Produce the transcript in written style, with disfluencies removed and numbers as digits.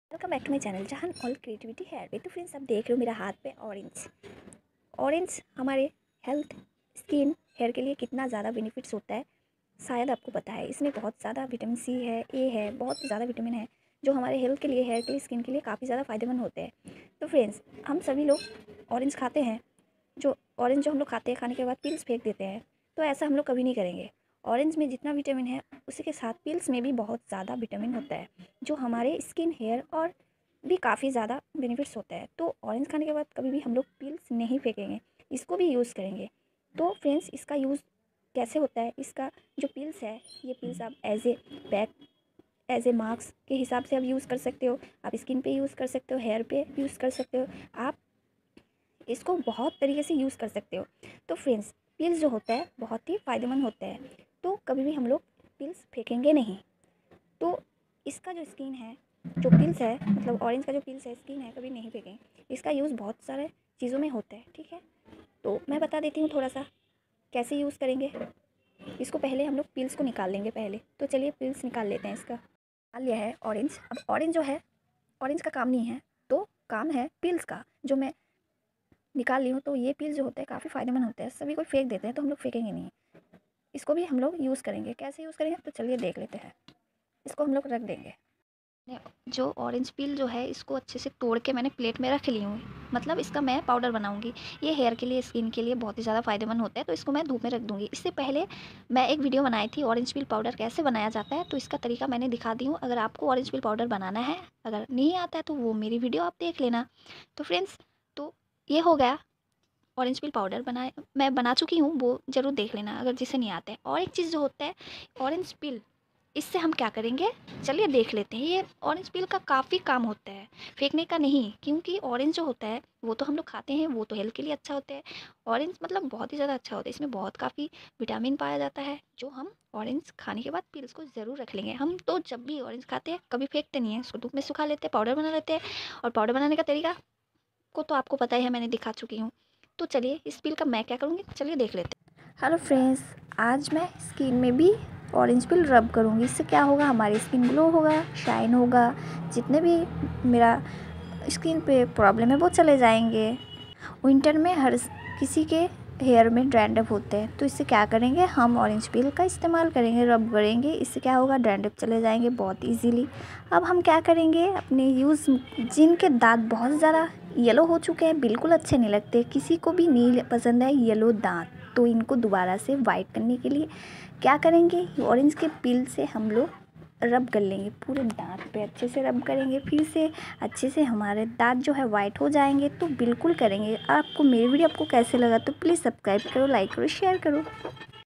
Welcome back to my channel जहां all creativity hair पे। तो फ्रेंड्स आप देख रहे हो मेरा हाथ पे ऑरेंज हमारे हेल्थ, स्किन, हेयर के लिए कितना ज़्यादा बेनिफिट्स होता है शायद आपको पता है। इसमें बहुत ज़्यादा विटामिन सी है, ए है, बहुत ज़्यादा विटामिन है जो हमारे हेल्थ के लिए, हेयर के लिए, स्किन के लिए काफ़ी ज़्यादा फ़ायदेमंद होते हैं। तो फ्रेंड्स हम सभी लोग ऑरेंज खाते हैं, जो ऑरेंज जो हम लोग खाते हैं खाने के बाद पील्स फेंक देते हैं। तो ऐसा हम लोग कभी नहीं करेंगे। ऑरेंज में जितना विटामिन है उसी के साथ पील्स में भी बहुत ज़्यादा विटामिन होता है जो हमारे स्किन, हेयर और भी काफ़ी ज़्यादा बेनिफिट्स होता है। तो ऑरेंज खाने के बाद कभी भी हम लोग पील्स नहीं फेंकेंगे, इसको भी यूज़ करेंगे। तो फ्रेंड्स इसका यूज़ कैसे होता है, इसका जो पील्स है, ये पील्स आप as a pack, as a mask के हिसाब से आप यूज़ कर सकते हो। आप स्किन पे यूज़ कर सकते हो, हेयर पे यूज़ कर सकते हो, आप इसको बहुत तरीके से यूज़ कर सकते हो। तो फ्रेंड्स पील्स जो होता है बहुत ही फ़ायदेमंद होता है, तो कभी भी हम लोग पील्स फेंकेंगे नहीं। तो इसका जो स्किन है, जो पील्स है, मतलब ऑरेंज का जो पील्स है, स्किन है, कभी नहीं फेंकेंगे। इसका यूज़ बहुत सारे चीज़ों में होता है, ठीक है। तो मैं बता देती हूँ थोड़ा सा कैसे यूज़ करेंगे इसको। पहले हम लोग पील्स को निकाल लेंगे पहले। तो चलिए पील्स निकाल लेते हैं। इसका निकाल लिया है ऑरेंज। अब ऑरेंज जो है, ऑरेंज का काम नहीं है, तो काम है पील्स का, जो मैं निकाल ली हूँ। तो ये पील्स जो होते हैं काफ़ी फ़ायदेमंद होते हैं। सभी कोई फेंक देते हैं, तो हम लोग फेंकेंगे नहीं, इसको भी हम लोग यूज़ करेंगे। कैसे यूज़ करेंगे तो चलिए देख लेते हैं। इसको हम लोग रख देंगे। जो ऑरेंज पील जो है इसको अच्छे से तोड़ के मैंने प्लेट में रख ली हूँ, मतलब इसका मैं पाउडर बनाऊंगी। ये हेयर के लिए, स्किन के लिए बहुत ही ज़्यादा फ़ायदेमंद होता है, तो इसको मैं धूप में रख दूँगी। इससे पहले मैं एक वीडियो बनाई थी ऑरेंज पील पाउडर कैसे बनाया जाता है, तो इसका तरीका मैंने दिखा दी हूँ। अगर आपको ऑरेंज पील पाउडर बनाना है, अगर नहीं आता है तो वो मेरी वीडियो आप देख लेना। तो फ्रेंड्स, तो ये हो गया ऑरेंज पील पाउडर मैं बना चुकी हूँ, वो ज़रूर देख लेना अगर जिसे नहीं आता है। और एक चीज़ जो होता है ऑरेंज पील, इससे हम क्या करेंगे चलिए देख लेते हैं। ये ऑरेंज पील का काफ़ी काम होता है, फेंकने का नहीं, क्योंकि ऑरेंज जो होता है वो तो हम लोग खाते हैं, वो तो हेल्थ के लिए अच्छा होता है। ऑरेंज मतलब बहुत ही ज़्यादा अच्छा होता है, इसमें बहुत काफ़ी विटामिन पाया जाता है, जो हम ऑरेंज खाने के बाद पील्स को ज़रूर रख लेंगे। हम तो जब भी ऑरेंज खाते हैं कभी फेंकते नहीं हैं, इसको धूप में सुखा लेते हैं, पाउडर बना लेते हैं। और पाउडर बनाने का तरीका को तो आपको पता ही है, मैंने दिखा चुकी हूँ। तो चलिए इस पील का मैं क्या करूँगी, चलिए देख लेते हैं। हेलो फ्रेंड्स, आज मैं स्किन में भी ऑरेंज पील रब करूँगी। इससे क्या होगा, हमारी स्किन ग्लो होगा, शाइन होगा, जितने भी मेरा स्किन पे प्रॉब्लम है वो चले जाएंगे। विंटर में हर किसी के हेयर में डैंड्रफ होते हैं, तो इससे क्या करेंगे, हम ऑरेंज पील का इस्तेमाल करेंगे, रब करेंगे। इससे क्या होगा, डैंड्रफ चले जाएंगे बहुत इजीली। अब हम क्या करेंगे, अपने यूज़, जिनके दांत बहुत ज़्यादा येलो हो चुके हैं, बिल्कुल अच्छे नहीं लगते, किसी को भी नहीं पसंद है येलो दांत, तो इनको दोबारा से वाइट करने के लिए क्या करेंगे, ऑरेंज के पील से हम लोग रब कर लेंगे, पूरे दांत पे अच्छे से रब करेंगे। फिर से अच्छे से हमारे दांत जो है वाइट हो जाएंगे। तो बिल्कुल करेंगे। आपको मेरी वीडियो आपको कैसे लगा तो प्लीज़ सब्सक्राइब करो, लाइक करो, शेयर करो।